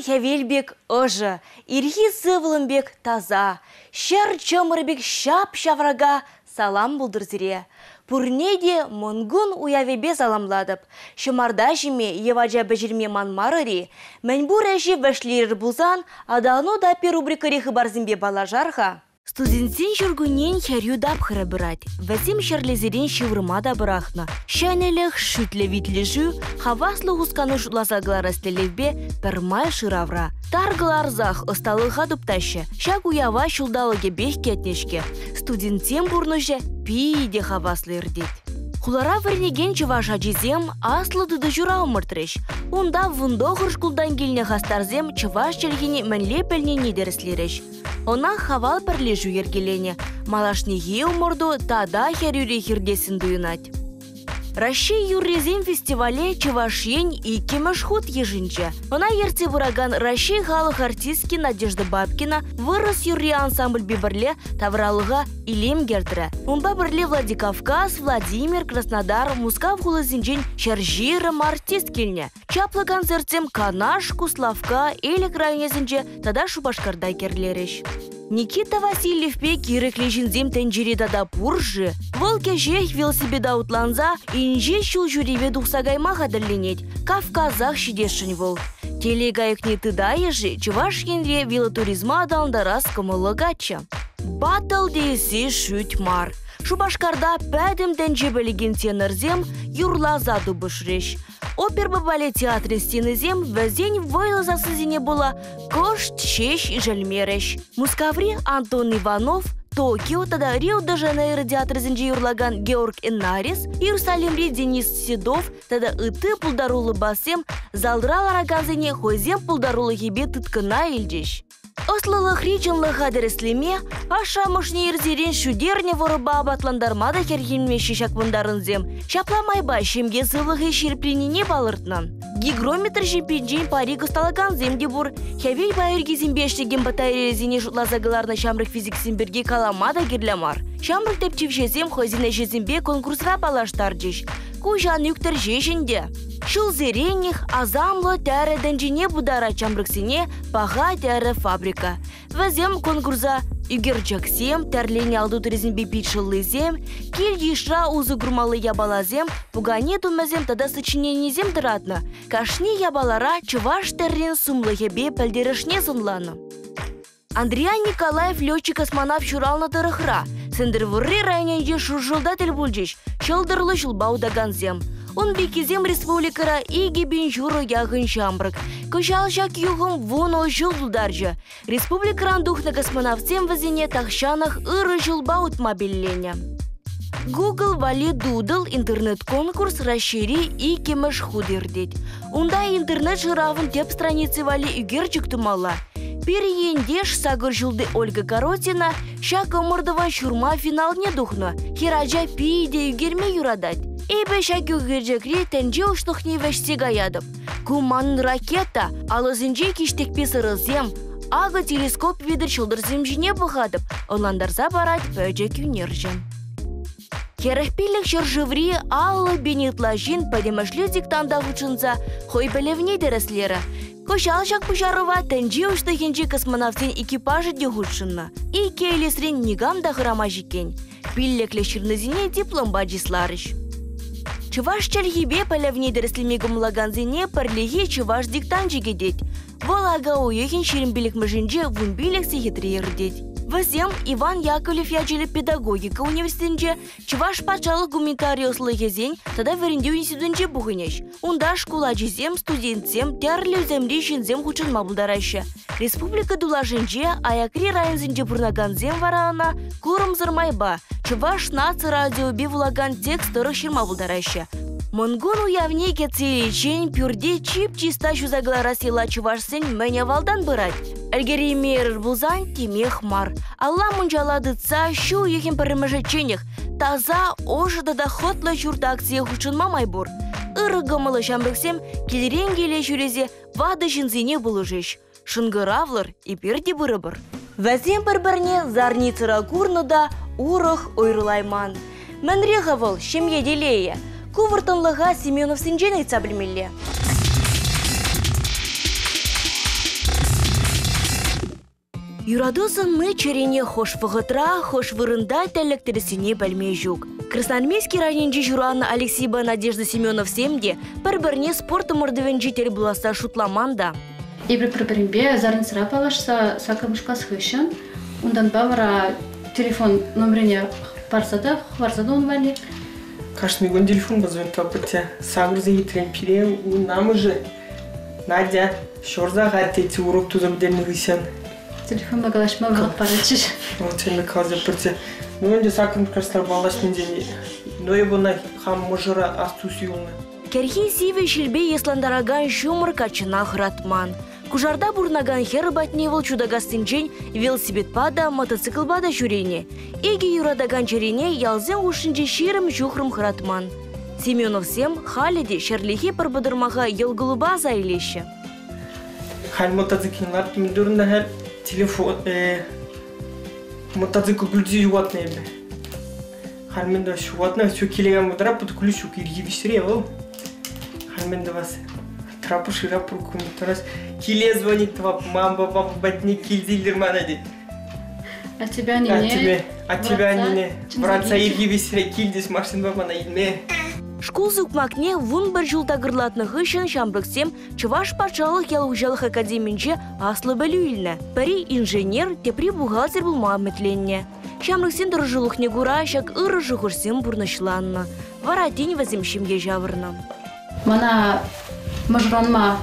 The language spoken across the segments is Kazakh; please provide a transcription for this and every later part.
хевелбек ожы, ирхи сывылымбек таза, шер чомырбек шап-шаврага салам булдырзире. Пурнеде монгун уявебе саламладып. Шымарда жеме еважа бәжірме манмарыри, мәнбур әжі бәшлерір бұлзан, адағыну да пер рубрикари хыбарзымбе балажарға. Студентсен жүргінен хәрю дапқыры бірад. Вәсім шерлезерен шывырма да бірақны. Шәнелік шүтлі витлі жу, хаваслы ғусканы жұтласағылар әстелевбе пірмай шыравра. Тарғылар зақ ұсталыға дупташы. Шак уява шулдалыге бех кетнешке. Студентсен бұрныжы пейде хаваслы үрдет. Хулара варнеген чываша жезем аслы дуды жура умыртырыш. Онда вундоғыр шкулдан келіне хастарзем чываш челгені мәнле пәлнені дәріслеріш. Она хавал пірлежу ергелене. Малашнеге умырду тада хәрюре хирдесін дуынат. Россия юррезем фестивале чывашен и кемешхут ежинче. Она ерте вураган Россия халық артистки Надежда Бабкина вырос юрри ансамбль бибірле тавралыға илем гердірі. Унба бірле Владикавказ, Владимир, Краснодар, Мускав хулызинчен шаржирым артист келіне. Чаплы концертем Канаш, Куславка, Элек районезінче тада Шубашкарда керлереш. Никита Васильев пе кирекле жинзем тенджередада пуржы. Волке жех велосипеда утланза, инже шул жюриве духсагайма хадырленет. Кавказах шидешін вол. Телегайыкне тыда ежи, чываш енре велотуризма адалндарас кымылы гача. Батыл дейсі шүт мар. Шубашкарда пәдім тенджебелеген тенерзем юрлаза дубышреш. Оперба балет театры стенезем вәзен войлаза сызине бола кошт шеш и жальмереш. Мускаври Антон Иванов, Токио, тада Рио-де-Жанейро театры зінже юрлаган Георг Энарис, Иерусалимре Денис Седов, тада ыты пулдарулы басем, залдрал араганзене хойзем пулдарулы хебе тыткына илдеш. Ослылық реченлық адреслеме, аша мұшне ерзерен шудерне ворыба абатландармада хергенме шишак вындарынзем. Шапламайба шемге сывлығы шерпленіне балыртнан. Гигрометр жемпенжен пари гысталаган земде бур. Хевей байыргезін бештеген батарезіне жұтлазағыларына шамрық физиксін бірге каламада герлямар. Шамрық тепчевшезем хозіне жезімбе конкурсыра балаштар жеш. Кужан юктір жешінде. Шул зерених азамлы тәрі дәнжіне будара чамрыксене паға тәрі фабрика. Вәзем конкурса үгерчаксем, тәрлене алду туризмбе питшылызем, кел ешра узы гурмалы ябалазем, пугане думазем тада сочиненезем дыратна. Кашни ябалара чываш тәрлен сумлы ебе пәлдерішне сынланы. Андриан Николаев летчик-космонавт шурална тырыхра. Сендервурри районенде шуржылда тіл бүлжеш, шылдырлы шылбаудаганзем. Он бекезем республикара иге бен журы яғын шамбрык. Көшалшак юғым вон о жылдаржы. Республикаран духна космонавтсем вазине тахшанах ыры жылбаут мобиллене. Google вали дудыл интернет-конкурс расшири и кемеш худырдет. Унда интернет жыравын теп страницы вали үгерчик тумала. Переендеш сагыр жылды Ольга Коротина, шак омырдыван шурма финал не духна. Хираджа пиде үгерме юрадать. Эбе шак үгерджекре тенже уштухне вешсе гаядып. Куман ракета, алызынже киштекпе сырызем, ага телескоп видер шылдырзем жіне бұғадып, оландарза барад бөджек үнержен. Керехпилік шыржыври аллы бенетлажин падемашлы диктанда ғучынса хой білевне дәріслері. Кошалшак пушарова тенже уштухенже космонавтен экипажы дегучынна. И кейлесрен нигам да хырама жикен. Пиллекле шырнызине диплом баджисларыш. Чываш чальгибе палявне дәріслеме гымлаганзене парлеге чываш диктанжы гедет. Волага уехен шерембелек mëжінже вунбелек сехетре ердет. Вазем Иван Яковлев ячелі педагогика университетінде чываш пачалық гуманитариослы езен тада веренде институтынже бұғынеш. Онда школа жезем, студентсем, тәрлі земре жінзем хучын мабылдарашы. Республика дулажынже аякри районзінде бұрнаганзем варана курым зырмайба. Чываш наци радиобе вулаган текст ұрық шырма бұлдарашы. Монгун уявне кетсеечен пюрде чип чиста шузаглара села чывашсен мәне валдан бұрад. Әлгері мерір бұлзан темех мар. Алла мұнжаладыца шу ехен піріміжеченех. Таза ожыда да хотлы жүрді акция хучынма майбур. Ырыгымылы шамрыксем келерен келе жүрезе вады жынзене бұлыжеш. Шынгыравлыр и перде бұрыбыр. Вәзен бір-бірне зарницыра курныда урых ойрылайман. Мәнрегавыл шемге делее. Кувыртынлыға Семенов сенжен айтса білмелі. Юрадозынны черене хош вғытра, хош вырында тәліктерісіне бәлмей жүк. Красноармейский районжи жураны Алексейба Надежда Семенов семде бір-бірне спорты мұрдывен жетел бұласа шутламанда. Ебір бір-бірінбе зарын сыра палашса сақырмышқа сықышын. Ондан бавара телефон номеріне барсада он вали. Каждый год телефон позвонит опыте. Сам заитрен пире, у нам же Надя, шорза гатети урок тузамдерный висен. Телефон магалашма вғып парачыш. Вот чем каза пырте. Ну он же сакын красновалаш недели. Но его на хам можера астусиулна. Керхи сиве шилбе есландараган шумыр качына хратман. Кужарда бурнаган хер батневыл чудагастынчен велосипедпада, мотоциклбада жүрене. Эги юрадаган черене ялзен ушынче ширым жухрым хратман. Семенов сем халиде шерлихи парбадырмаға елгылыба зайлеші. Хал мотоцикллар тимдурында хал телефон мотоцикл ключи жуатные. Хал менда жуатна все килеграмм мудра под ключу кирги висревал. Хал менда вас трапу ширапу кумитарас киле звонит мама папа батни килдилдер манады. А тебя не не. А тебя не не. Братца ирги висре килдис машин баба на идме. Шкулзык макне вун бір жылда гырлатных үшін шамбрыксем Чуваш патшалық ялужалық академинче аслы білуілні. Пари инженер, тепри бухгалтер бұл мамметленне. Шамбрыксем дұржылық негура шак ыры жығырсем бұрнышланны. Вара день вазимшемге жавырны. Мана мажранма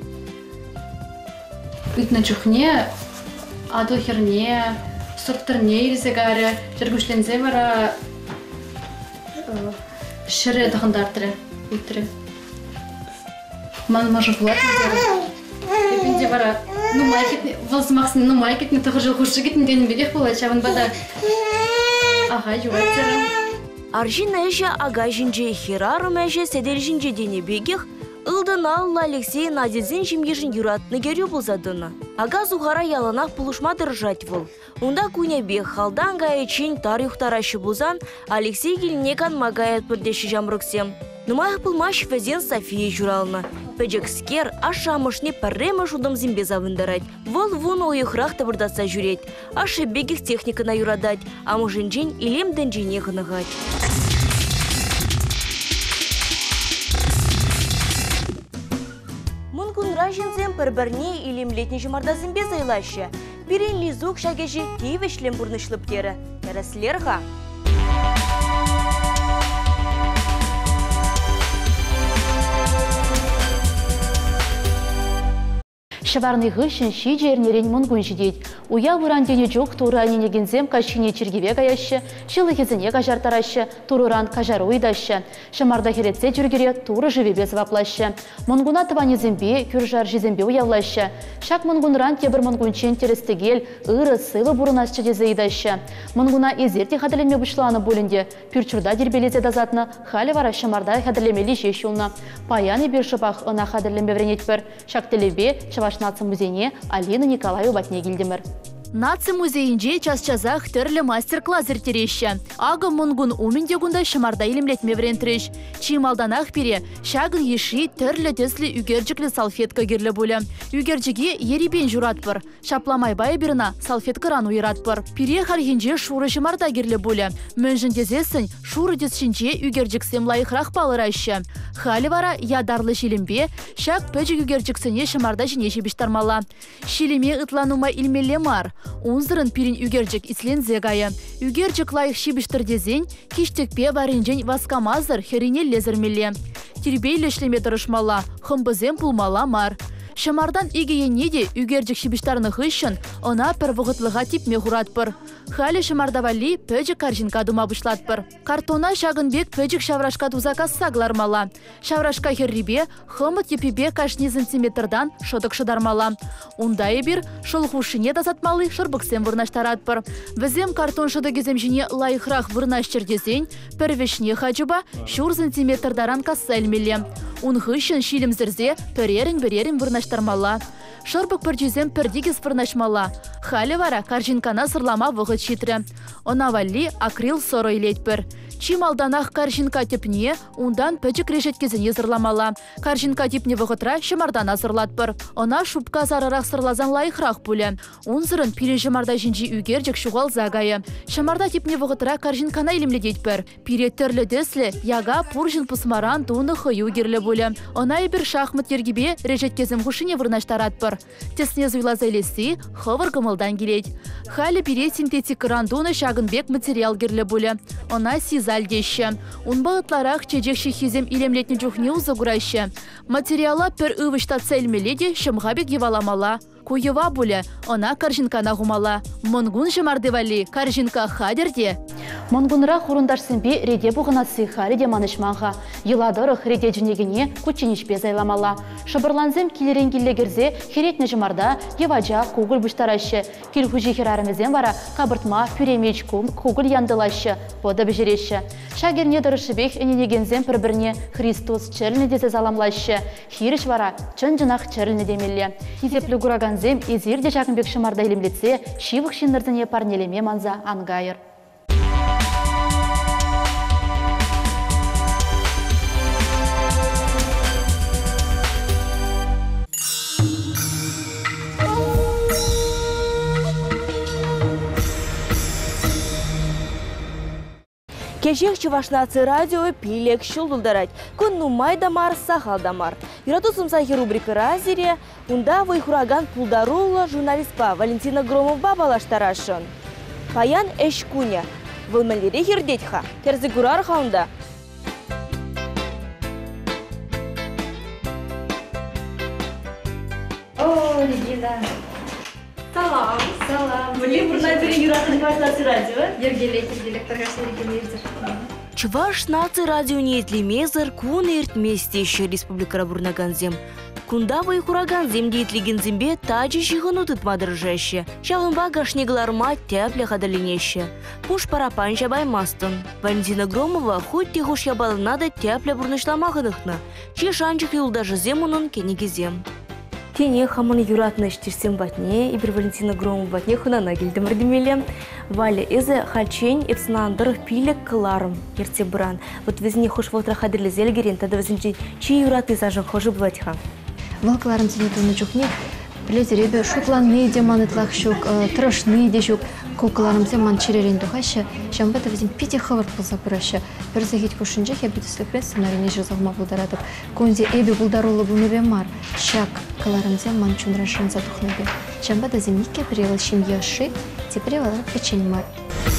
үтні жүхне, аду херне, сұрттырне ерзегаре, жергушлензе вара шыре дағындардыры, үттірі. Ман мажы бұлат өздері. Епінде бара, волзымақсын, майкетіне тұғы жыл құшы кетін денім бедек болай, чабын бада ағай юғаттыры. Аржин әжі ага жінже херарым әжі сәдел жінже дене бегех, ылдын алла Алексей Надезін жемгежін юратны керю болзадыны. Ага зухара яланақ пұлышма дыржать вол. Унда кунебех халдан гаечен тар юхтарашы болзан Алексей келінекан магаят бірдеші жамрыксем. Нумайық пылмаш фәзен София журалны. Пәджекскер ашамышне парремы жудым зимбе завындарать. Вол вон ойықрақ табырдаса жүрет. Ашы бегех техникана юрадать, а мұжынжен илем дәнжене ғынығать. Ражинзем бір-бірне илемлетне жұмарда зімбе зайлашы. Бірін лизук шагежі кейвешлем бұрнышлып кері. Кәріслерға. Шаварный гышын ши жернерен мұнгын жидет. Уя вырандене жоқ туры аненегензем кашыне чергеве гаяшы, шылы кезіне кажартарашы, турыран кажары уйдашы. Шамарда херетсе жүргере туры живебе зваплашы. Мұнгуна тыванезембе, күржар жезембе уявлашы. Шак мұнгунран тебір мұнгунчен терестігел, ыры сылы бұрынасчы дезе идашы. Мұнгуна езерте қаділеме бұшланы бөлінде, пүрчурда дербелезе дазатны, халі вара шамарда қаділемелі жешілны. Паяны бір шыбақ ына қаділеме вренетпір. Шак телебе, Наци музейне Алина Николаю батне келдемір. Наци музейінже час-чазақ түрлі мастер-класс ертереші. Ағы мұнгын уміндегунда шымарда елімлетме врентреш. Чималданақ бере, шағын еші түрлі төслі үгерджіклі салфетка керлі бөлі. Үгерджіге еребен жұрат бір. Шапламай бай біріна салфетка ран уйрат бір. Пире хархинже шуры шымарда керлі бөлі. Мөнжін дезесін шуры десшінже үгерджіксем лайықрақ балырашы. Халі вара ядарлы шилімбе, шақ пөжік үгерджіксіне шымарда жінеші біштармала. Шиліме ытланума илмелі мар. Унзырын пирин үгерджік ислензе гайы. Үгерджік лайық шибіштірдезен, кештекпе варенжен васкамазыр херине лезірмелі. Тирбейлі шлеме тұрышмала, хымбызен пулмала мар. Шамардан игее неде үгерджік шибіштарны хыщын, она пір вғытлыға типме хурат бір. Халі шамардавали пөджік каржинка дума бұшлат бір. Картона шағынбек пөджік шаврашка тузака саглармала. Шаврашка херрибе хымыт епебе кашни сантиметрдан шодық шыдармала. Ундай бір шылхушыне дазатмалы шырбықсен вырнаштарат бір. Візем картон шыдығызем жіне лайықрақ вырнашчырдезен, пірвешне хачыба шур сантиметрдаран касса әлмелі. Ун хыщын шилімзірзе пөрерін-берерін вырнаштармала. Шорбык пірчізем пірдегіз пырнашмала. Халі вара каржинкана сырлама вғыт шитрі. Она валли акрил соры илет бір. Чим алданах каржинка тепне, ундан пөчік решеткезіне зырламала. Каржинка тепне вғытра шымардана сырлат бір. Она шубка зарырақ сырлазан лайықрақ бұлі. Он зырын пирен шымарда жінжі үгердік шуғал загайы. Шымарда тепне вғытра каржинкана илімледет бір. Пире түрлі дөслі, яга пуржин пусмаран туны хыю керлі бұлі. Она ебір шахмат ергебе решеткезім ғушыне вырнаштарат бір. Тесне зуйлаза елесі, хывыр гымылдан келет. Халі пире синтетик рандуны шагынбек материал керлі бұлі. Она зальдеща. Он бағытларақ чедекші хизем илемлетні жүхне ұзы күрайшы. Материала пір үвішта цельмеледе шымғабек еваламала. Куева бұлі, она каржинкана ғумала. Монгун жымардывали, каржинка хадерде. Монгунра хурундарсынбе реде бұғынасы хариде манышманға. Еладырық реде жүнегіне күтченішпе зайламала. Шабырланзем келерен келегерзе херетні жымарда еваджа кугыл бұштарашы. Кел хүжі херарымызен вара қабыртма пюремеч кугыл яндылашы, бода бежереші. Шагерне дұрышыбек әненегензен бір-біріне Христос черліне дезе заламлашы. Хиріш вара чын жынақ черліне демелі. Хизеплі ғураганзем езерде жақынбек шымарда елімлетсе, шивық шиндірдіне парнелеме манза ангайыр. Кешек Чувашнаци радио пилек шулдулдарать. Күн нумай дамар, сахал дамар. Юрату сумсахи рубрика разире, унда вайхураган пулдарула журналистпа Валентина Громова балаштарашын. Паян эшкуня. Вылмалере хирдетха. Керзигурар хаунда. О, Регина. Салам. Салам. Блин, бурнадире Юрату Чувашнаци радио. Ергелек, торгашный регелердер. Чувашнаци радио неетлемезір күн ертместе еще республика бурнаганзем. Кунда вайхураганзем дейтлігензембе тажы жиғыну тұтмадыржашы. Шағынба гашнегларма тәплі қадалинеші. Пуш парапан жабаймастын. Валентина Громова хоть тегуш ябалына да тәплі бурнышламағынықны. Чешанчық юлдажы земунын кенегізем. Тене хамын юратны штирсем батне, и бір Валентина Громова батне хынана келдім рдемелем. Валя, эзі хальчень эпсынандырық пилек кыларым ерте бұран. Вот візіне хош волтра хадырлы зелгерен, тада візінче чей юратны зажын хожы бұлатыға. Валкаларым тені туны жүхне, білеті ребе шутланны деман ытлақ шук, тұрашны де шук, кукаларым земан черерен дұғашы, жамбада візін пете хавард болса бұрашы. Бір загет көшінжек, я бітіслі крен сценарийне жызалма бұлдарадып. Көнде әбі бұлдарулы бұныбе мар, шак каларым земан чунрашын задухныбе. Жамбада земнике превал шимья ши, те превалар печень мар.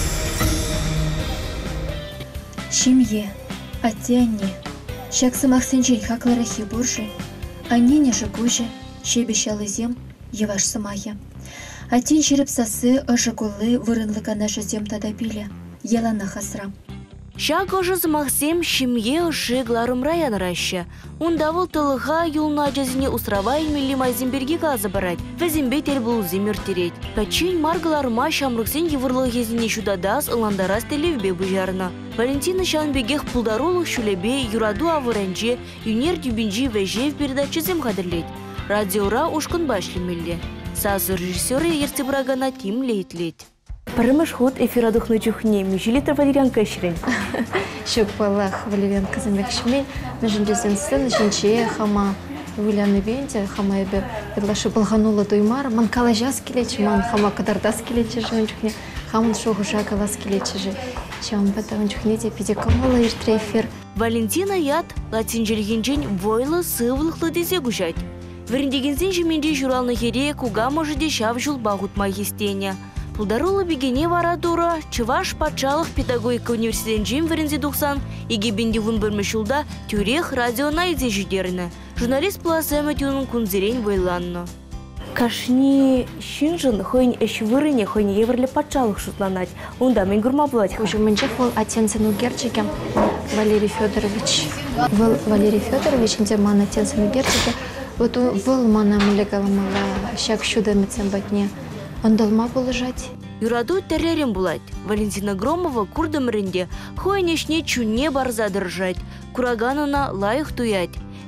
Шимье, атяне, шак сымақ сенжел хакларахи буржи, аннене жыгужи, шебещалы зем, еваш сымахи. Атин шеріп сасы ажыгулы вырынлыгана жызем тадабиле, елана хасрам. Шак ожыз махсем шимье жигларым раян раща. Ундавыл тылыға юлна жазіне усрава илмелі майземберге газы барать. Вәзімбе тел бұл земір тереть. Пәчен маргаларыма шамрықсен евырлы кезіне шудадас ыландарас телевбе бұжарына. Валентина Шанбегех пулдарулы шулебе юраду авырэнче юнер тюбинжи вәжев передачы зем қадырлет. Радиора ушкын башлемелі. Сазы режиссеры ерте брагана тим лейтлет. Парымыш худ эфира духны чухне, межелитр Валерьянка ширен. Шук палах Валерьянка замекшмен, межелезен сцены жинче хама Виляны венте, хама ебе эдлашы балганула дуймар, ман калажас келечі, ман хама кадардас келечі жын чухне, хамын шоғы жагалас келечі жы. Шам бәтавын чухне де педекамала иртре эфир. Валентина яд латинжелгенжен войлы сывлықлы дезе гужать. Веріндегензен жеменде журалны хере куга можыде шав жул бағут магистене. Пулдарулы бігене вара дура, Чуваш патшалық педагогика университетін жем верінзе дұқсан, еге бендевун бірмеш жылда тюрех радиона езе жүдеріні. Журналист пласы әмәтюнын күнзерен бойланны. Кашни шинжын хойн эш вырыне хойн еврлі патшалық шутланать. Онда мен гурма бұлать. Уже менчек был отенсену герчике Валерий Федорович. Валерий Федорович, где ман отенсену герчике. Вот был мана млегаламала, щак щуда мецем батне. Он долма положать. Юраду терререм булать. Валентина Громова курдым ренде хойнешне чуне барза держать. Кураганына лайық туять.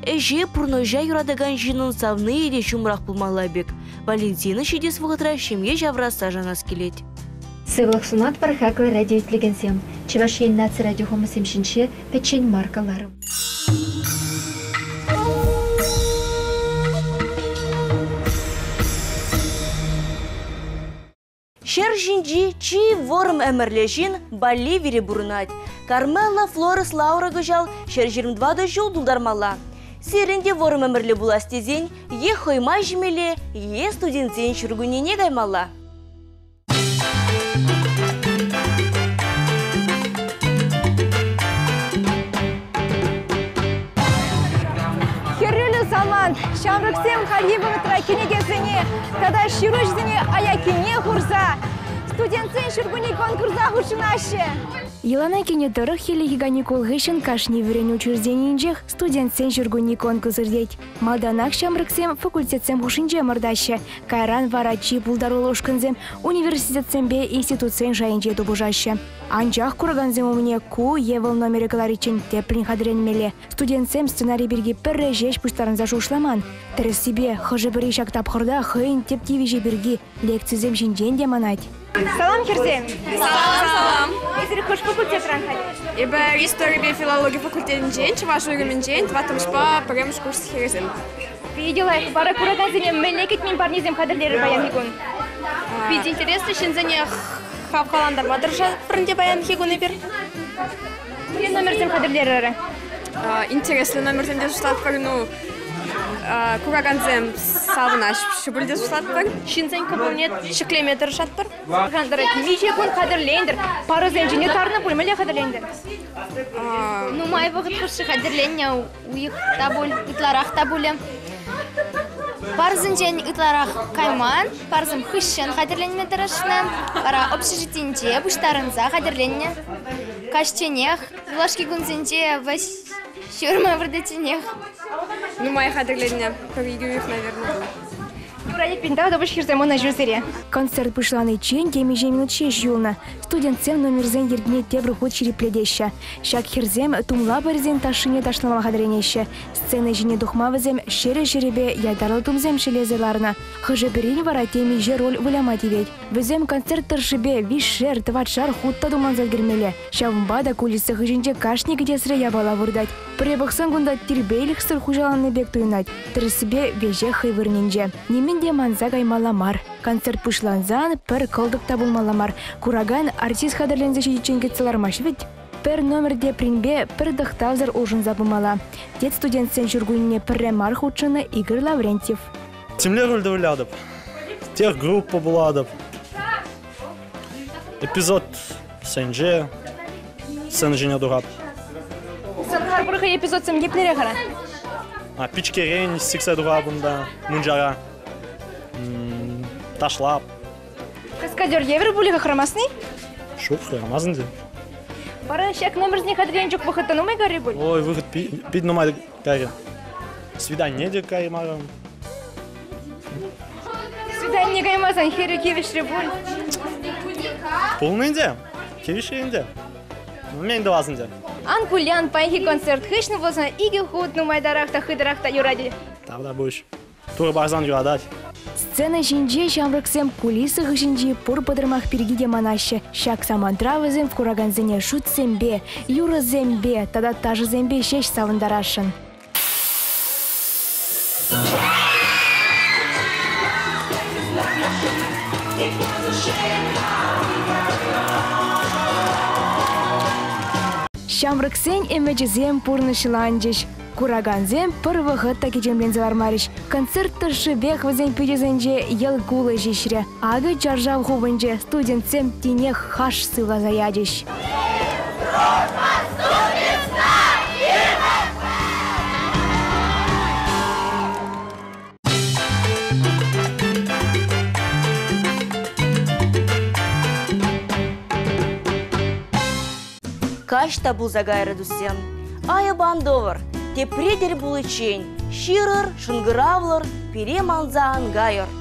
эже пурножа юрадаган жинын савны еде шумрақ пулмала бек. Валентина шедес вғытра шемге жавраса жанас келет. Сывлық сунат пархаклы радиотлігінсем. Чеваш елнацы радиохомы семшінші печень маркаларым. Шер жинжи чи ворым әмірлешін Бали вире бурнать. Кармела Флорес Лаура гыжал шер 22 жыл дулдармала. Серінде ворым әмірлі буластезен, е хойма жемеле, е студентсен шүргінене гаймала. Херрелі заман, шамрыксем харибы тракенегесіне, тада широжзіне аякене хурза. Студентсен шүргіні конкурса хушынашы. Елана кене дырық хелеги ганикол ғышын кашни вірен учреждениінжех студентсен жүргіні конкурс үрдейд. Малданақ шамрыксем факультетсем хушынже мырдашы. Кайран варачи булдарулошкынзем университетсембе институтсен жайынже дубужашы. Анчах курганзем умне ку евыл номері каларичен теплин хадренмеле. Студентсем сценарий берги пірі жеш пуштарын зашушламан. Тірі себе хыжы бірі шактап қырда хыйын тептивежі берги лекцизем жинжен де манать. Салам Херзем. Салам. Ezir hoş fakultet ranhali. Ибо история би филология факультетин жен, чавашу югамин жен, тватымышпа премш курс Херзем. Видела их бара кураганзем мелекет min парнизем кадрлері баян хигун. Ведь интересно, шинзене хавхаландар мадыржа прынде баян хигун ибер. Килен номерзем кадрлері. Интересный номер там держит ну кураганзем савнаш шубульде суслатпар. Шинзен кабунет шиклеметр шатпар. Кандара виже кун кадрлендер. Паразен жине тарны пульмеле кадрлендер. Ну май вогт курсы кадрлення у их табуль итларах табуле. Парзынжен итларах кайман, парзым хыщен кадерленме тарашынан, пара общежитинче буштарынза кадерленне. Кашченех, влашки гунзенче вась шурма врдетинех. Ну моя кадерленне, повигюих, наверное. Юрадик пинтау добыш Херзем на жюзере. Концерт пышланы чен темеже минут 6 юлна. Студентсем номерзен ергне тебр ход черепледеща. Шак Херзем тумла барзен ташыне ташлама хадренеща. Сцена жине духмавызем шере жеребе ядарлы тумзем шелезеларна. Хыжы берин вара темеже роль вылямать ведь. Вызем концерт тыршыбе вишер тватшар хутта думанзат гермеле. Шавмбада кулисы хыжинче кашник десре ябала вурдать. Пребахсан гунда тирбейлих сыр хужаланны бек туйнать. Тырсыбе веже хыйвырнинже. Неменде манза гаймаламар. Концерт пышланзан пер кылдыкта булмаламар. Кураган артист хадерлензе шедичен кетсалармаш ведь. Пер номерде принбе пер дыхтавзар ужин забымала. Дед студентсен жүргүнне пірремар худшыны Игорь Лаврентьев. Темле рөлді вылядып. Тех группа буладып. Эпизод сенже. Сен жене дурап. Сархар бұрғы эпизод сем геплере қара. Пичкерен сиксе дурабында. Мунжара. Ташлап. Каскадер евер були хахрамасный? Шуп хахрамазын де. Бара шак номерзне кадрен жүк вахытта нумай гары буль? Ой, выход пид нумай гары. Свидание де гары марам. Свидание гаймазан хері кевишре буль. Полный де. Кевишре де. Мен де вазын де. Анкулян пайхи концерт хышны болсана иге худ нумай дарахта хыдарахта юради. Тавда будешь. Тур барзан юрадать. Сцена жинже шамрыксем кулисы хышинжи пур подырмах пиргиде манаще. Шак самантравызем в кураганзене шутсембе, юрызембе, тада тажызембе шеш савындарашын. Шамрыксен эмеджизем пурнышыланжыш. Кураганзем пырвы ғытта кечемлензелар мариш. Концерт тыршы бек візен пүйдезенже ел гулы жешіре. Ады жаржав хубынже студентсем тенех хаш сыла заядыш. Кашта бұл загайры дусем. Ая бандовар. Тепредер булычень, ширыр, шынгыравлыр, пере манзаан гайыр.